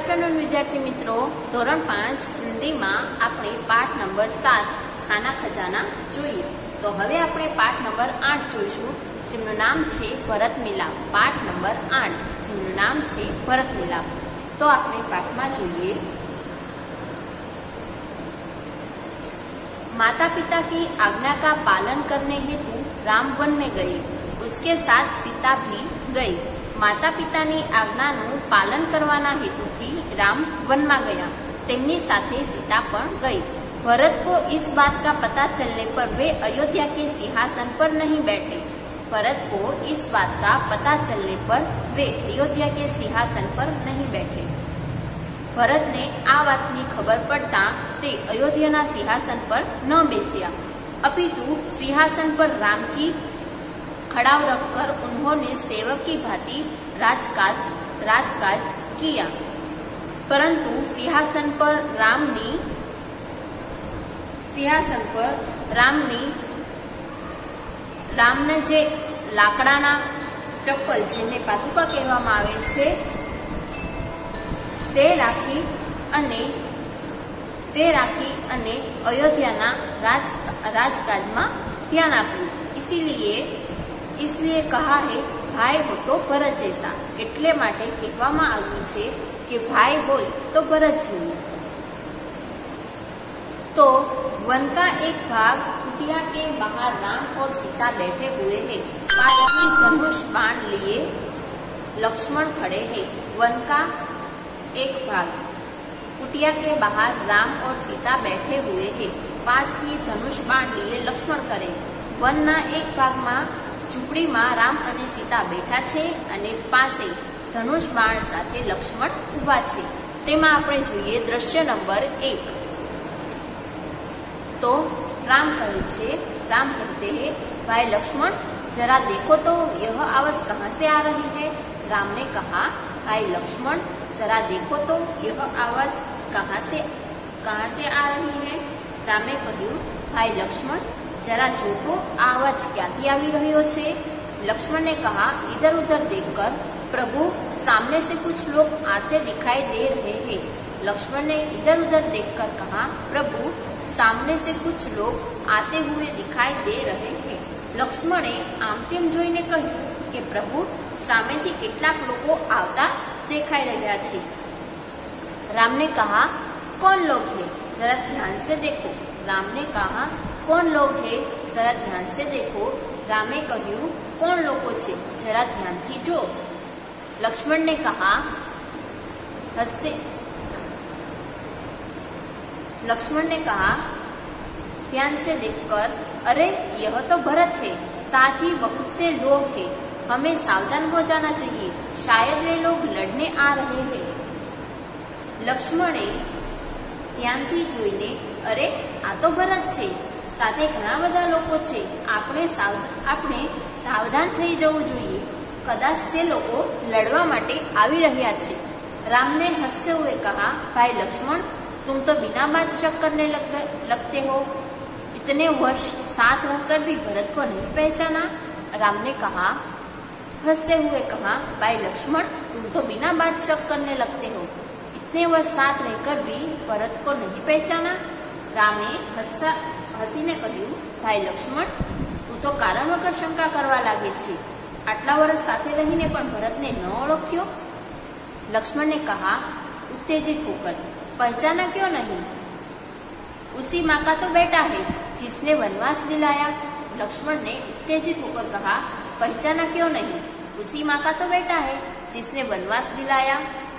Afternoon विद्यार्थी मित्रों, धोरण 5 हिंदी में આપણે પાઠ નંબર 7 ખાના ખજાના જોઈએ। તો હવે આપણે પાઠ નંબર 8 જોઈશું, જેનું નામ છે ભરત મિલાપ। પાઠ નંબર 8 જેનું નામ છે ભરત મિલાપ। તો આપણે પાઠમાં જોઈએ। माता पिता की आज्ञा का पालन करने हेतु राम वन में गई, उसके साथ सीता भी गई। माता पितानी आज्ञाનું પાલન કરવાના હેતુથી રામ વનમાં ગયા, તેમની સાથે सीता પણ गई। भरत को इस बात का पता चलने पर वे अयोध्या के सिंहासन पर नहीं बैठे। भरत को इस बात का पता चलने पर वे अयोध्या के सिंहासन पर नहीं बैठे। भरत ने आ वातनी खबर पड़ता ते अयोध्या सिंहासन पर न बेस्या, अपितु सिंहासन पर राम की खड़ाव रखकर उन्होंने सेवक की भांति राजकाज किया। परंतु सिंहासन पर रामने जे लाकड़ाना चप्पल जेने पादुका कहेवामां आवे छे ते राखी अने अयोध्याना राजकाज में ध्यान आप्युं। इसलिए कहा है भाई हो तो भरत जैसा, एटले माटे कहेवामां आव्युं छे कि भाई होय तो भरत जेवुं। तो वन का एक भाग कुटिया के बाहर राम और सीता बैठे हुए हैं, पास ही धनुष बाण लिए लक्ष्मण खड़े हैं। वन का एक भाग कुटिया के बाहर राम और सीता बैठे हुए हैं, पास ही धनुष बाण लिए लक्ष्मण खड़े। वनना एक भाग में झूंपड़ी में राम और सीता बैठा छे अने पासे धनुष बाण साथे लक्ष्मण उभा छे। तेमां आपणे जोईए दृश्य नंबर 1। तो राम कहते हैं भाई लक्ष्मण जरा देखो तो यह आवाज कहाँ से आ रही है। राम ने कहा भाई लक्ष्मण जरा देखो तो यह आवाज कहाँ से आ रही है। राम ने कह્યું भाई लक्ष्मण जरा जो तो आवाज क्यांथी आवी रह्यो छे। लक्ष्मण ने कहा इधर उधर देखकर प्रभु सामने से कुछ लोग आते दिखाई दे रहे हैं। लक्ष्मण ने इधर उधर देखकर कहा प्रभु सामने से कुछ लोग आते हुए दिखाई दे रहे हैं। लक्ष्मणे आम तेम जोईने कह्युं कि प्रभु सामेथी केटलाक लोको आवता देखाई रह्या छे। राम ने कहा कौन लोग है जरा ध्यान से देखो। राम ने कहा कौन लोग है जरा ध्यान से देखो। रामे कह्युं कौन लोगो छे जरा ध्यान थी जो। लक्ष्मण ने कहा ध्यान से देखकर अरे यह तो भरत है, साथ ही बहुत से लोग हैं, हमें सावधान हो जाना चाहिए, शायद वे लोग लड़ने आ रहे हैं। लक्ष्मणे ध्यानथी जोईने अरे आ तो भरत छे, साथे घणा बधा लोको छे, आपणे सावधान थई जवुं जोईए, कदाच ते लोको लड़वा माटे आवी रह्या छे। राम ने हंसते हुए कहा भाई लक्ष्मण तुम तो बिना बात शक करने लगते हो, इतने वर्ष साथ रहकर भी भरत को नहीं पहचाना। राम ने हंसते हुए कहा भाई लक्ष्मण तुम तो बिना बात शक करने लगते हो, इतने वर्ष साथ रहकर भी भरत को नहीं पहचाना। रामे हसीने कह्युं भाई लक्ष्मण तू तो कारण वगर शंका करवा लागे छे, आटला वर्ष साथे रहीने पण भरत ने न ओळख्यो। लक्ष्मण ने कहा उत्तेजित होकर पहचाना क्यों नहीं, उसी माँ का तो बेटा है जिसने वनवास दिलाया। लक्ष्मण ने उत्तेजित होकर कहा पहचाना क्यों नहीं, उसी माँ का तो बेटा है जिसने वनवास दिलाया।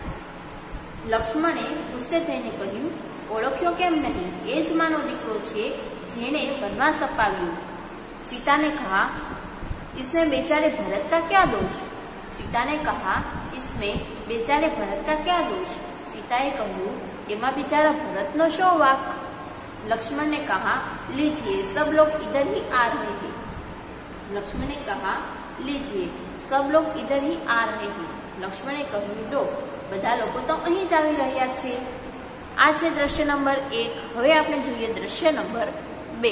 लक्ष्मणे गुस्से थईने कह्युं ओळख्यो केम नहीं, ए ज मानो दीकरो छे जेणे वनवास अपाव्यो। सीता ने कहा इसमें बेचारे भरत का क्या दोष। सीता ने कहा इसमें बेचारे भरत का क्या दोष। सीताए कह्युं एमा बेचारा भरत नो शो वाक। लक्ष्मण ने कहा लीजिए सब लोग इधर ही आ रहे हैं। लक्ष्मण ने कहा लीजिए सब लोग इधर ही आ रहे हैं। लक्ष्मणे कह्युं लो बधा लोको तो अहीं ज आवी रह्या छे। आ छे दृश्य नंबर 1। हवे आपणे जोईए दृश्य नंबर 2।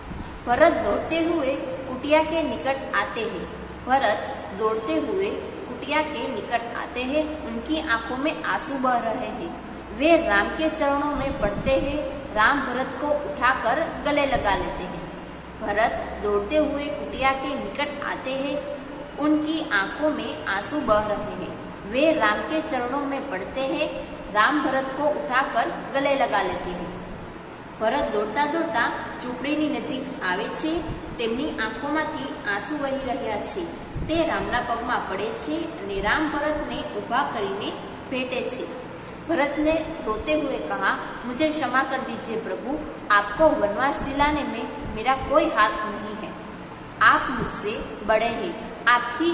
भरत दौड़ते हुए कुटिया के निकट आते हैं। भरत दौड़ते हुए कुटिया के निकट आते हैं, उनकी आंखों में आंसू बह रहे हैं। वे राम के चरणों में पड़ते हैं। राम भरत को उठाकर गले लगा लेते हैं। भरत दौड़ते हुए कुटिया के निकट आते हैं, उनकी आंखों में आंसू बह रहे हैं। वे राम के चरणों में पड़ते हैं। राम भरत को उठाकर गले लगा लेते हैं। ભરત દોડતા દોડતા ઝૂંપડીની નજીક આવે છે। તેમની આંખોમાંથી આંસુ વહી રહ્યા છે। તે રામના પગમાં પડે છે અને રામ ભરતને ઊભા કરીને भेटे છે। भरत ने रोते हुए कहा, मुझे क्षमा कर दीजिए प्रभु, आपको वनवास दिलाने में मेरा कोई हाथ नहीं है। आप मुझसे बड़े हैं, आप ही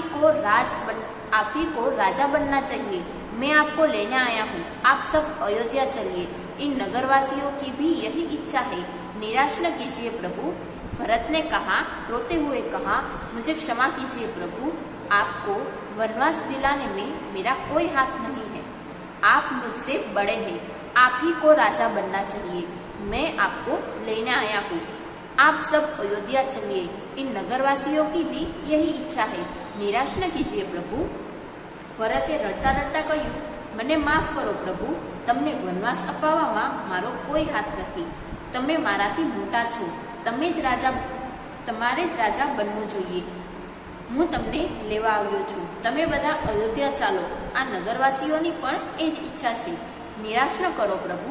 को राजा बनना चाहिए। मैं आपको लेने आया हूँ। आप सब अयोध्या चलिए। इन नगरवासियों की भी यही इच्छा है। निराश न कीजिए प्रभु। भरत ने कहा, रोते हुए कहा, मुझे क्षमा कीजिए प्रभु, आपको वनवास दिलाने में मेरा कोई हाथ नहीं है। आप मुझसे बड़े हैं, आप ही को राजा बनना चाहिए। मैं आपको लेने आया हूँ। आप सब अयोध्या चलिए। इन नगरवासियों की भी यही इच्छा है। निराश न कीजिए प्रभु। ભરતે રડતા રડતા કહ્યું, મને માફ કરો પ્રભુ, તમને વનવાસ અપાવવામાં મારો કોઈ હાથ નથી। તમે મારાથી મોટા છો, તમારે જ રાજા બનવું જોઈએ। હું તમને લેવા આવ્યો છું। તમે બધા અયોધ્યા ચાલો। આ નગરવાસીઓની પણ એ જ ઈચ્છા છે। નિરાશ ન કરો પ્રભુ।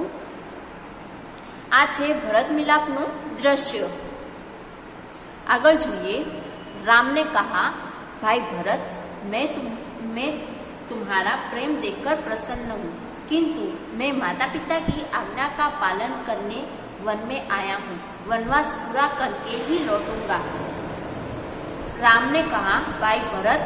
આ છે ભરત મિલાપનું દ્રશ્ય। આગળ જોઈએ। राम ने कहा, भाई भरत, मैं तुम्हारा प्रेम देखकर प्रसन्न हूँ, किंतु मैं माता पिता की आज्ञा का पालन करने वन में आया हूँ। वनवास पूरा करके ही लौटूंगा। राम ने कहा, भाई भरत,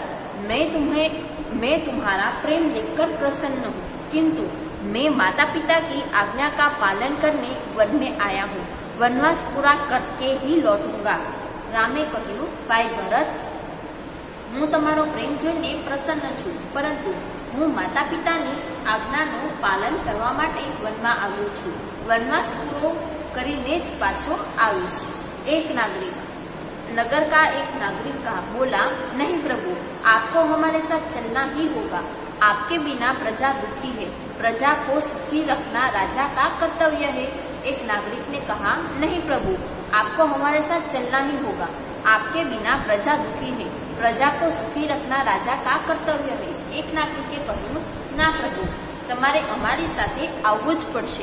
मैं तुम्हारा प्रेम देखकर प्रसन्न हूँ, किंतु मैं माता पिता की आज्ञा का पालन करने वन में आया हूँ। वनवास पूरा करके ही लौटूंगा। रामे કહ્યું, ભાઈ ભરત, હું તમારો પ્રેમ જોઈને પ્રસન્ન છું, પરંતુ હું માતા પિતાની આજ્ઞાનું પાલન કરવા માટે વનમાં આવ્યો છું। વનવાસ પૂરો કરીને જ પાછો આવીશ। एक नागरिक नगर का एक नागरिक कहा, बोला, नहीं प्रभु, आपको हमारे साथ चलना ही होगा। आपके बिना प्रजा दुखी है। प्रजा को सुखी रखना राजा का कर्तव्य है। एक नागरिक ने कहा, नहीं प्रभु, आपको हमारे साथ चलना ही होगा। आपके बिना प्रजा दुखी है। प्रजा को सुखी रखना राजा का कर्तव्य है। एक नागरिके કહ્યું, ના પ્રભુ, તમારે અમારી સાથે આવવું જ પડશે।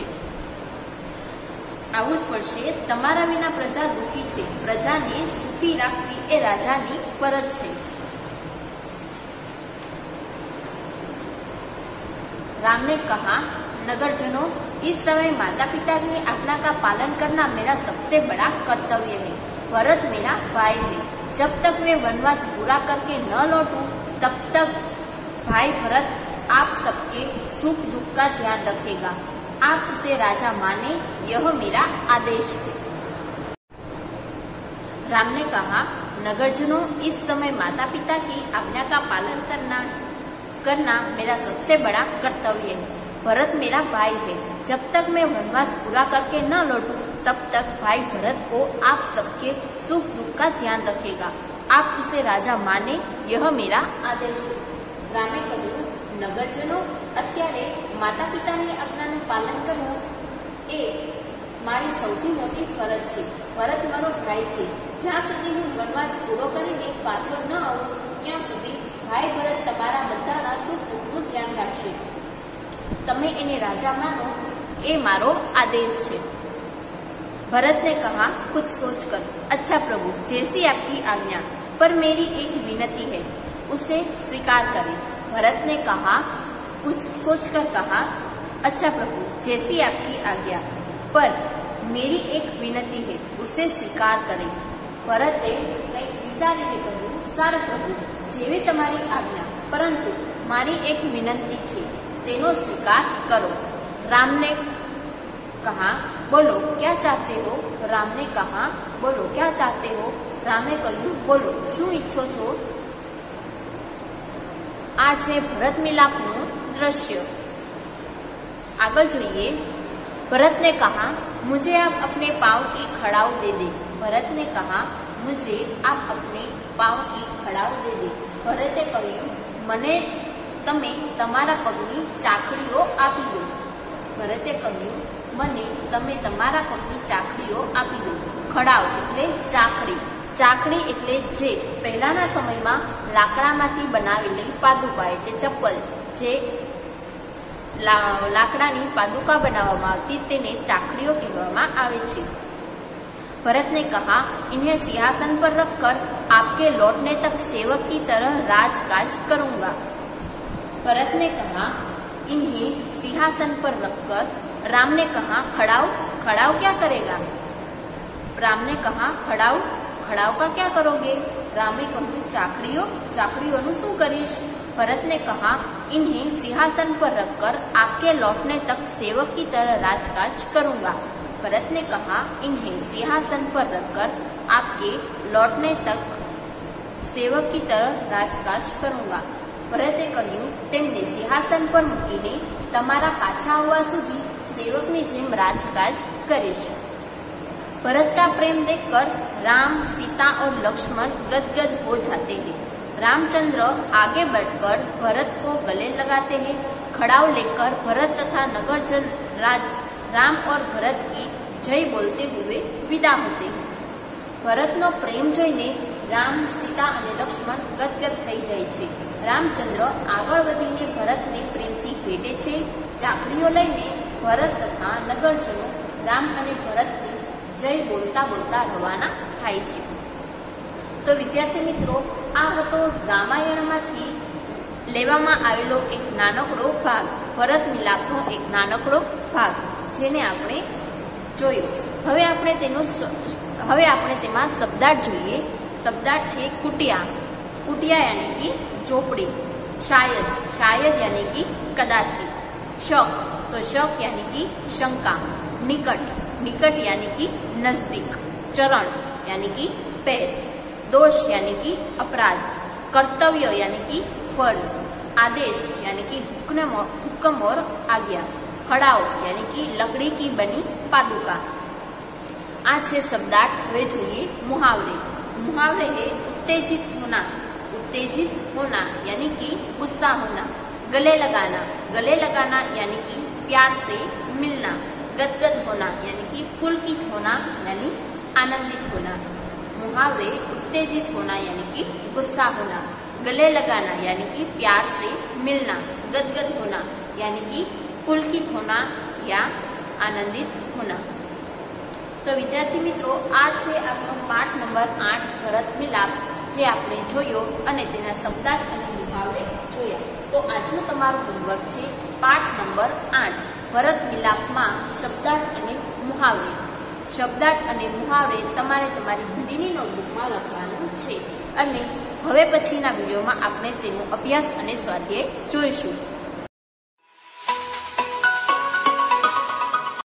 તમારા વિના પ્રજા દુખી છે। પ્રજાને સુખી રાખવી એ રાજાની ફરજ છે। राम ने कहा, नगरजनों, इस समय माता पिता की आज्ञा का पालन करना मेरा सबसे बड़ा कर्तव्य है। भरत मेरा भाई है। जब तक मैं वनवास पूरा करके न लौटूं, तब तक भाई भरत आप सबके सुख दुख का ध्यान रखेगा। आप उसे राजा माने, यह मेरा आदेश है। राम ने कहा, नगरजनों, इस समय माता पिता की आज्ञा का पालन करना मेरा सबसे बड़ा कर्तव्य है। भरत मेरा भाई है। जब तक मैं वनवास पूरा करके न लौटूं, तब तक भाई भरत को आप सबके सुख दुख का ध्यान रखेगा। आप उसे राजा माने, यह मेरा आदेश है। रामे કહ્યું, નગરજનો, અત્યારે માતા પિતાની આજ્ઞાનું પાલન કરવું એ મારી સૌથી મોટી ફરજ છે। ભરત મારો ભાઈ છે। જ્યાં સુધી હું વનવાસ પૂરો કરીને પાછળ ન આવું, ત્યાં સુધી ભાઈ ભરત તમારા બધાના સુખ દુઃખનું ધ્યાન રાખશે। તમે એને રાજા માનો, એ મારો આદેશ છે। भरत ने कहा, कुछ सोचकर, अच्छा प्रभु, जैसी आपकी आज्ञा, पर मेरी एक विनती है, उसे स्वीकार करें। भरत ने कहा, कुछ सोचकर कहा, अच्छा प्रभु, जैसी आपकी आज्ञा, पर मेरी एक विनती है, उसे स्वीकार करें। भरते કંઈક વિચારીને કહ્યું, સારું પ્રભુ, જેવી તમારી આજ્ઞા, પરંતુ મારી એક વિનંતી છે, તેનો સ્વીકાર કરો। राम ने कहा, बोलो क्या चाहते हो? राम ने कहा, बोलो क्या चाहते हो? रामे કહ્યું, બોલો શું ઈચ્છો છો? આ છે ભરત મિલાપનું દ્રશ્ય। આગળ જોઈએ। भरत ने कहा, मुझे आप अपने पाँव की खड़ाऊ दे दे। भरत ने कहा, मुझे आप अपने पाँव की खड़ाऊ दे दे। भरते કહ્યું, મને તમે તમારા પગની ચાકડીઓ આપી દો. ભરતે કહ્યું, મને તમે તમારા પગની ચાકડીઓ આપી દો. ખડાવ એટલે ચાકડી. ચાકડી એટલે જે પહેલાના સમયમાં લાકડામાંથી બનાવેલી પાદુકા એટલે ચપ્પલ, જે લાકડાની પાદુકા બનાવવામાં આવતી તેને ચાકડીઓ કહેવામાં આવે છે. भरत ने कहा, इन्हें सिंहासन पर रखकर आपके लौटने तक सेवक की तरह राजकाज करूंगा. भरत ने कहा, इन्हें सिंहासन पर रखकर. राम ने कहा, खड़ाओ. खड़ाओ क्या करेगा? राम ने कहा, खड़ाओ. खड़ाओ का क्या करोगे? रामे कहूं, चाकड़ियों. चाकड़ियों शू करीश? भरत ने कहा, इन्हें सिंहासन पर रखकर आपके लौटने तक सेवक की तरह राजकाज करूंगा. भरत ने कहा, इन्हें सिंहासन पर रखकर आपके लौटने तक सेवक की तरह राजकाज करूंगा. भरते કહ્યું, તેમને સિંહાસન પર મૂકીને તમારા પાછા આવવા સુધી સેવકની જેમ રાજકાજ કરીશ. भरत का प्रेम देखकर राम, सीता और लक्ष्मण गदगद हो जाते हैं. रामचंद्र आगे बढ़कर भरत को गले लगाते हैं. खड़ाव लेकर भरत तथा नगरजन राम और भरत की जय बोलते हुए विदा होते हैं. भरतનો પ્રેમ જોઈને રામ, સીતા અને લક્ષ્મણ ગદગદ થઈ જાય છે. રામચંદ્ર આગળ વધીને ભરતને પ્રેમથી ભેટે છે. ચાકડીઓ લઈને ભરત તથા નગરજનો રામ અને ભરતની જય બોલતા બોલતા રવાના થાય છે. તો વિદ્યાર્થી મિત્રો, આ હતો રામાયણમાંથી લેવામાં આવેલો એક નાનકડો ભાગ, ભરત મિલાપનો એક નાનકડો ભાગ, જેને આપણે જોયો. હવે આપણે તેમાં શબ્દાર્થ જોઈએ. શબ્દાર્થ છે કુટિયા. કુટિયા યાની કે ઝોપડી. શાયદ. શાયદ યાની કે કદાચિત. शक, तो शक यानी कि शंका. निकट. निकट यानी कि नजदीक. चरण यानी कि पैर. दोष यानी कि अपराध. कर्तव्य यानी कि फर्ज. आदेश यानी कि हुक्म और आज्ञा. खड़ाओ यानी कि लकड़ी की बनी पादुका. आ छे शब्दार्थ. वे જોઈએ मुहावरे. मुहावरे है उत्तेजित होना. उत्तेजित होना यानी कि गुस्सा होना. गले लगाना. गले लगाना यानी कि प्यार से मिलना. गदगद होना यानी कि पुलकित होना यानी आनंदित होना. मुहावरे उत्तेजित होना यानी कि गुस्सा होना. गले लगाना यानी कि प्यार से मिलना. गदगद होना यानी कि पुलकित होना या आनंदित होना. तो विद्यार्थी मित्रों, आ छे आपनो पाठ नंबर 8 भरत मिलाप, जे आपणे जोयो अने तेना शब्दार्थ अने मुहावरे जोया. तो आजनो तमारो होमवर्क छे पाठ नंबर 8 भरत मिलापमां शब्दार्थ अने मुहावरे. शब्दार्थ अने मुहावरे तमारे तमारी हिंदीनी नोटबुकमां लखवानुं छे. अने हवे पछीना विडियोमां आपणे तेनो अभ्यास अने स्वाध्याय जोईशुं.